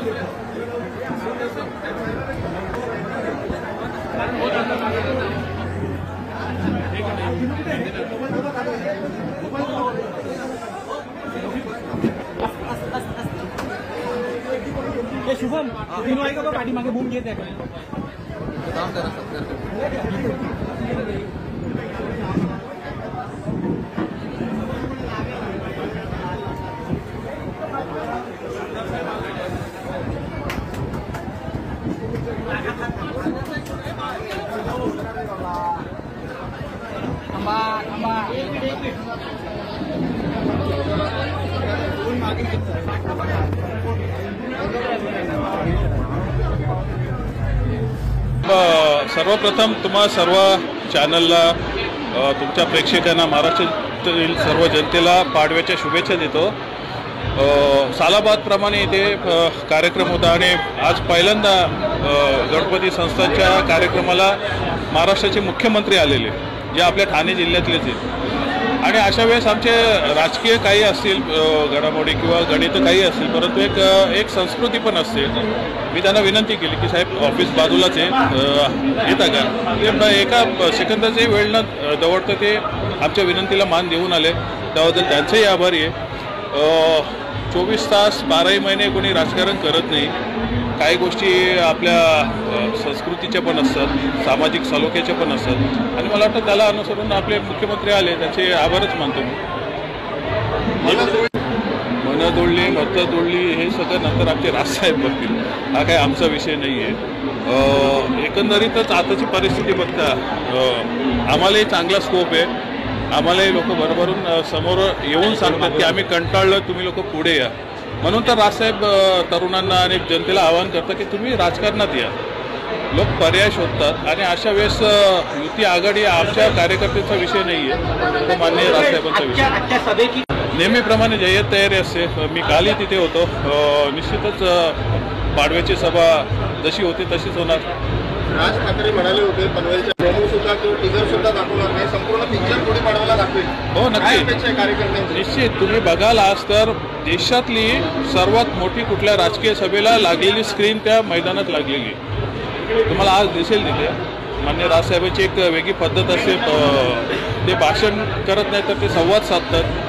शुभम तीनों आएगा तो गाड़ी मागे बूम घेत आहे सर्वप्रथम तुम्हा सर्व चॅनलला तुमच्या प्रेक्षकांना महाराष्ट्रातील सर्व जनतेला पाडव्याच्या शुभेच्छा देतो। सालाबादप्रमाणे इथे कार्यक्रम होता आणि आज पहिल्यांदा गणपती संस्थांच्या कार्यक्रमाला महाराष्ट्राचे मुख्यमंत्री आलेले जे आपल्या ठाणे जिल्ह्यातलेच आहेत आणि अशा वेळेस आमचे राजकीय काही असतील घडामोडी किंवा गणित काही असतील परंतु एक संस्कृती पण असते। मी त्यांना विनंती केली की साहेब ऑफिस बाजूलाच आहे येता का ते एका सेकंदाची वेळ न दवडतं ते आमच्या विनंतीला मान देऊन आले त्याबद्दल त्यांचेही आभारी आहे। 24 तास 12 महिने कोणी राजकारण करत नाही, काही गोष्टी आपल्या संस्कृतीच्या पण असतात सामाजिक सलोख्याच्या पण असतात आणि मला वाटतं त्याला अनुसरून आपले मुख्यमंत्री आले त्याचे आभारच मानतो मी। मनं जोडली मतं जोडली हे सगळं नंतर आमचे राजसाहेब बघतील, हा काही आमचा विषय नाही आहे। एकंदरीतच आताची परिस्थिती बघता आम्हालाही चांगला स्कोप आहे, आम्हालाही लोक भरभरून समोर येऊन सांगतात की आम्ही कंटाळलो तुम्ही लोक पुढे या म्हणून तर राजसाहेब तरुणांना आणि जनतेला आवाहन करतात की तुम्ही राजकारणात या। लोक पर्याय शोधतात आणि अशा वेळेस युती आघाडी आमच्या कार्यकर्त्यांचा विषय नाही आहे, तो माननीय राजसाहेबांचा विषय। नेहमीप्रमाणे जय्यत तयारी असते, मी कालही तिथे होतो। निश्चितच पाडव्याची सभा जशी होती तशीच होणार। राज ठाकरे म्हणाले होते पनवेलच्या प्रोमो सुद्धा किंवा टीजर सुद्धा दाखवणार नाही, संपूर्ण पिक्चर पुढे पाडवायला दाखवेल। हो नक्की कार्यकर्त्यांची निश्चित तुम्ही बघाल आज तर देशातली सर्वात मोठी कुठल्या राजकीय सभेला लागलेली स्क्रीन त्या मैदानात लागलेली तुम्हाला आज दिसेल। तिथे माननीय राजसाहेबांची एक वेगळी पद्धत असते, ते भाषण करत नाही तर ते संवाद साधतात